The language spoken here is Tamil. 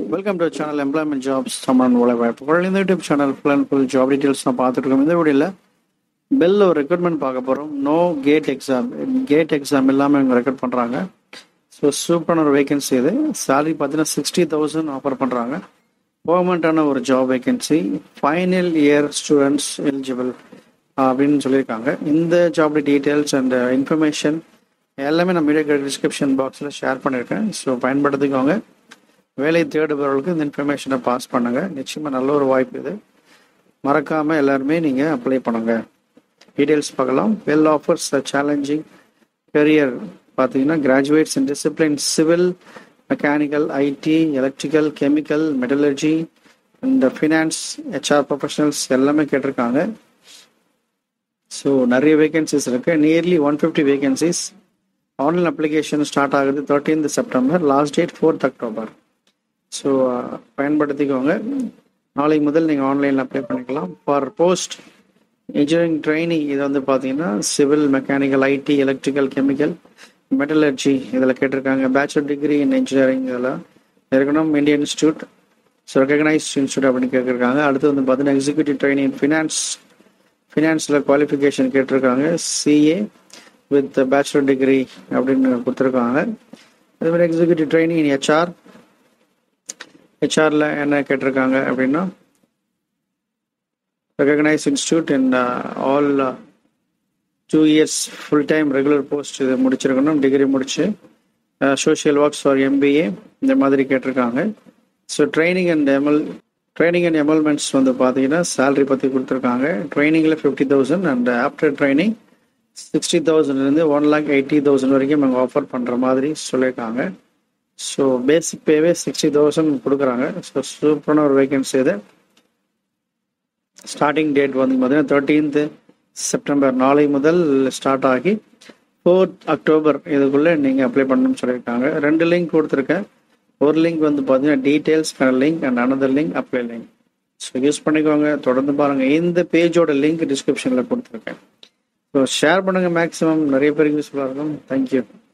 Welcome to channel employment jobs Tamil வேலைவாய்ப்புகள். இந்த YouTube channel full and full job details தான் பார்த்துட்டு இருக்கோம். இந்த வீடியோவில் பெல்ல ஒரு ரெக்ரூட்மெண்ட் பார்க்க போகிறோம். நோ கேட் எக்ஸாம் இல்லாமல் இவங்க ரெக்ரூட் பண்ணுறாங்க. ஸோ சூப்பரான ஒரு வேகன்சி இது. சேலரி பார்த்தீங்கன்னா 60,000 ஆஃபர் பண்ணுறாங்க. பெர்மனண்டான ஒரு job vacancy. Final year students eligible அப்படின்னு சொல்லியிருக்காங்க. இந்த ஜாப் டீட்டெயில்ஸ் அண்ட் இன்ஃபர்மேஷன் எல்லாமே நம்ம வீடியோ டிஸ்கிரிப்ஷன் பாக்ஸில் ஷேர் பண்ணியிருக்கேன். ஸோ பயன்படுத்திக்கோங்க. வேலை தேடுபவர்களுக்கு இந்த இன்ஃபர்மேஷனை பாஸ் பண்ணுங்க. நிச்சயமாக நல்ல ஒரு வாய்ப்பு இது. மறக்காமல் எல்லாருமே நீங்கள் அப்ளை பண்ணுங்க. டீட்டெயில்ஸ் பார்க்கலாம். வெல் ஆஃபர்ஸ் சேலஞ்சிங் கரியர் பார்த்தீங்கன்னா graduates in discipline civil, mechanical, IT, electrical, chemical, metallurgy and finance, HR professionals எல்லாமே கேட்டிருக்காங்க. ஸோ நிறைய வேகன்சிஸ் இருக்கு. Nearly 150 vacancies. Online application start ஆகுது 13th September. Last date 4th October. So பயன்படுத்திக்கோங்க. நாளை முதல் நீங்கள் ஆன்லைனில் அப்ளை பண்ணிக்கலாம். ஃபார் போஸ்ட் இன்ஜினியரிங் ட்ரைனிங் இது வந்து பார்த்தீங்கன்னா civil, mechanical, IT, electrical, chemical, metallurgy இதில் கேட்டிருக்காங்க. பேச்சுலர் டிகிரி இன் இன்ஜினியரிங் இதில் இருக்கணும். Indian institute, so recognised institute அப்படின்னு கேட்டிருக்காங்க. அடுத்து வந்து பார்த்தீங்கன்னா எக்ஸிக்யூட்டிவ் ட்ரைனிங் ஃபினான்ஸில் குவாலிஃபிகேஷன் கேட்டிருக்காங்க. CA வித் பேச்சுலர் டிகிரி அப்படின்னு கொடுத்துருக்காங்க. அதேமாதிரி எக்ஸிக்யூட்டிவ் ட்ரைனிங் இன் ஹெச்ஆரில் என்ன கேட்டிருக்காங்க அப்படின்னா recognise institute in all 2 years full time regular post இது முடிச்சிருக்கணும். டிகிரி முடிச்சு சோஷியல் ஒர்க்ஸ் ஆர் MBA இந்த மாதிரி கேட்டிருக்காங்க. ஸோ ட்ரைனிங் அண்ட் எமல்மெண்ட்ஸ் வந்து பார்த்தீங்கன்னா சேலரி பற்றி கொடுத்துருக்காங்க. ட்ரைனிங்கில் 50,000 அண்ட் ஆஃப்டர் ட்ரைனிங் 60,000 1,80,000 வரைக்கும் அவங்க ஆஃபர் பண்ணுற மாதிரி சொல்லியிருக்காங்க. ஸோ பேசிக் பேவே 60,000 கொடுக்குறாங்க. ஸோ சூப்பரான ஒரு வேகன்சி இது. ஸ்டார்டிங் டேட் வந்து பார்த்தீங்கன்னா 13th செப்டம்பர் நாளை முதல் ஸ்டார்ட் ஆகி 4th அக்டோபர் இதுக்குள்ளே நீங்கள் அப்ளை பண்ணணும்னு சொல்லியிருக்காங்க. 2 லிங்க் கொடுத்துருக்கேன். ஒரு லிங்க் வந்து பார்த்தீங்கன்னா டீட்டெயில்ஸ்க்கான link and another link apply link. So use பண்ணிக்கோங்க. தொடர்ந்து பாருங்கள். இந்த பேஜோட லிங்க் டிஸ்கிரிப்ஷனில் கொடுத்துருக்கேன். ஸோ ஷேர் பண்ணுங்கள். மேக்ஸிமம் நிறைய பேருக்கு யூஸ்ஃபுல்லாக இருக்கும். தேங்க்யூ.